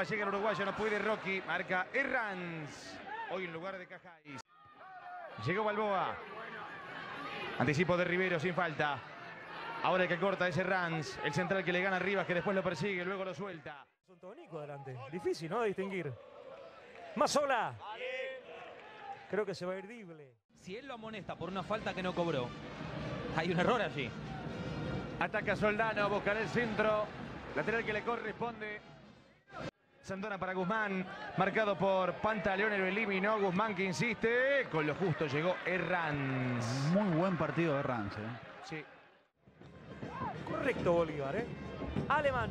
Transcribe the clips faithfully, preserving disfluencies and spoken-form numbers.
Balboa, llega el uruguayo, no puede Rocky, marca Herranz. Hoy en lugar de Cajáis. Llegó Balboa. Anticipo de Rivero sin falta. Ahora el que corta es Herranz. El central que le gana a Rivas, que después lo persigue, luego lo suelta. Son Tonico adelante. Difícil, ¿no? De distinguir. Mazzola. Creo que se va a ir Dible. Si él lo amonesta por una falta que no cobró, hay un error allí. Ataca Soldano, buscará el centro. Lateral que le corresponde. Sandona para Guzmán, marcado por Pantaleón, lo eliminó. Guzmán que insiste, con lo justo llegó Herranz. Muy buen partido de Herranz, ¿eh? Sí. Correcto Bolívar, ¿eh? Alemán.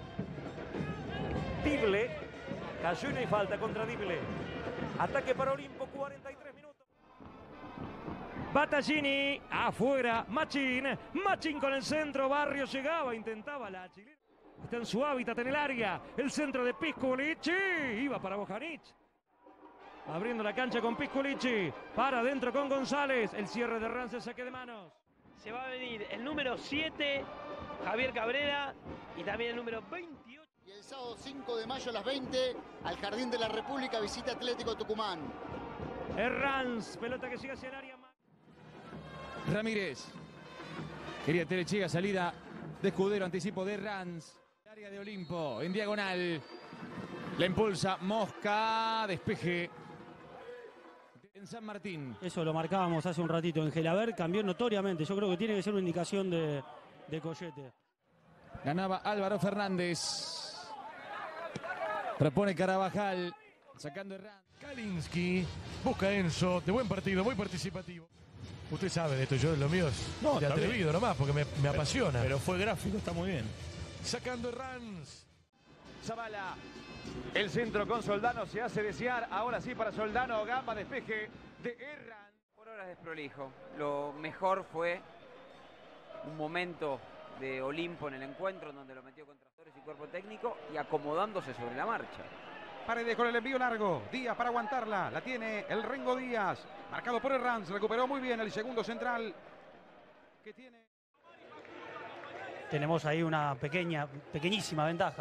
Dible. Cayó y no hay falta contra Dible. Ataque para Olimpo, cuarenta y tres minutos. Battaglini, afuera. Machín. Machín con el centro. Barrio llegaba, intentaba la chilena. Está en su hábitat en el área. El centro de Pisculici. Iba para Bojanic. Abriendo la cancha con Pisculici. Para adentro con González. El cierre de Herranz, el saque de manos. Se va a venir el número siete, Javier Cabrera, y también el número veintiocho. Y el sábado cinco de mayo a las veinte, al Jardín de la República, visita Atlético Tucumán. Herranz, pelota que sigue hacia el área. Ramírez. Quería Telechiga, salida de Escudero, anticipo de Herranz. Área de Olimpo, en diagonal. La impulsa Mosca, despeje. En San Martín. Eso lo marcábamos hace un ratito en Gelabert, cambió notoriamente. Yo creo que tiene que ser una indicación de, de Collete. Ganaba Álvaro Fernández. Propone Carabajal. Sacando Herranz. Kalinski busca a Enzo, de buen partido, muy participativo. Usted sabe de esto, yo lo mío es No, de está atrevido bien. nomás, porque me, me apasiona. Pero fue gráfico, está muy bien. Sacando Herranz. Zavala. El centro con Soldano se hace desear. Ahora sí para Soldano. Gamba, despeje de Herranz. Por horas desprolijo. Lo mejor fue un momento de Olimpo en el encuentro, en donde lo metió con tractores y cuerpo técnico y acomodándose sobre la marcha. Paredes con el envío largo. Díaz para aguantarla. La tiene el Rengo Díaz. Marcado por Herranz. Recuperó muy bien el segundo central que tiene. Tenemos ahí una pequeña, pequeñísima ventaja.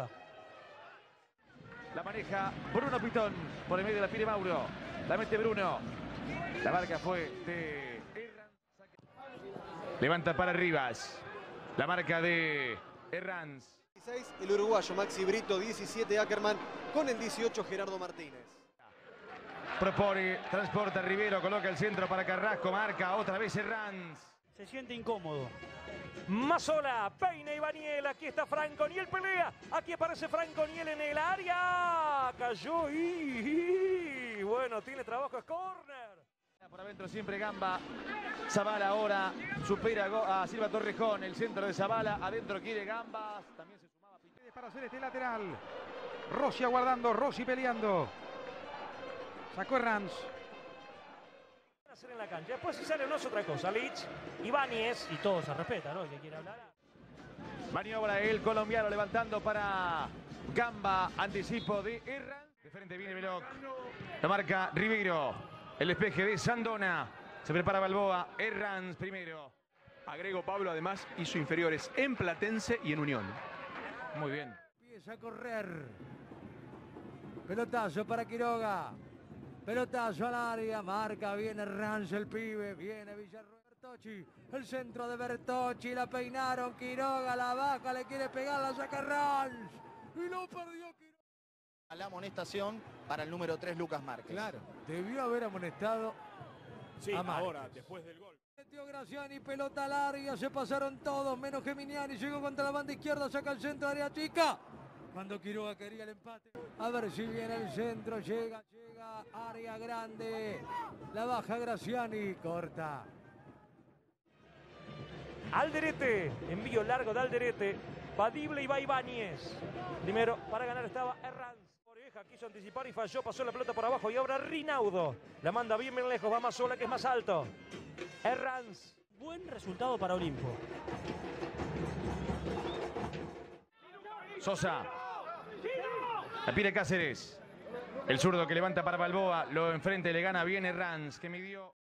La maneja Bruno Pitón por el medio de la Pire Mauro. La mete Bruno. La marca fue de Herranz. Levanta para Rivas. La marca de Herranz. dieciséis el uruguayo Maxi Brito, diecisiete Ackerman, con el dieciocho Gerardo Martínez. Propone, transporta Rivero, coloca el centro para Carrasco, marca otra vez Herranz. Se siente incómodo. Mazzola, peina y Baniel, aquí está Franco Niel, pelea, aquí aparece Franco Niel en el área, cayó y, y bueno, tiene trabajo, es córner. Por adentro siempre Gamba, Zavala ahora supera a Silva Torrejón, el centro de Zavala, adentro quiere Gambas, también se sumaba Piqué. Para hacer este lateral. Rossi aguardando, Rossi peleando. Sacó Herranz. Hacer en la cancha. Después si sale no es otra cosa. Lich, Ibáñez. Y todo se respeta, ¿no? El que quiere hablar. Maniobra el colombiano levantando para Gamba. Anticipo de Herranz. De frente viene Veloc. La marca Ribeiro. El despeje de Sandona. Se prepara Balboa. Herranz primero. Agrego, Pablo además hizo inferiores en Platense y en Unión. Muy bien. Empieza a correr. Pelotazo para Quiroga. Pelotazo al área, marca bien Herranz el pibe, viene Villarroel. Bertocci, el centro de Bertocci, la peinaron, Quiroga la baja, le quiere pegar, la saca Herranz. Y lo perdió Quiroga. La amonestación para el número tres, Lucas Márquez. Claro, debió haber amonestado Sí, a Márquez. ahora, después del gol. Metió Graciani, pelota al área, se pasaron todos, menos Geminiani, llegó contra la banda izquierda, saca el centro, área chica. Cuando Quiroga quería el empate. A ver si viene el centro, llega, llega, área grande. La baja Graciani, corta. Alderete, envío largo de Alderete. Va Dible y va Ibáñez. Primero, para ganar estaba Herranz. Oreja quiso anticipar y falló, pasó la pelota por abajo y ahora Rinaudo. La manda bien, bien lejos, va Mazzola que es más alto. Herranz. Buen resultado para Olimpo. Sosa. La pide Cáceres. El zurdo que levanta para Balboa. Lo enfrente, le gana bien Herranz, que midió.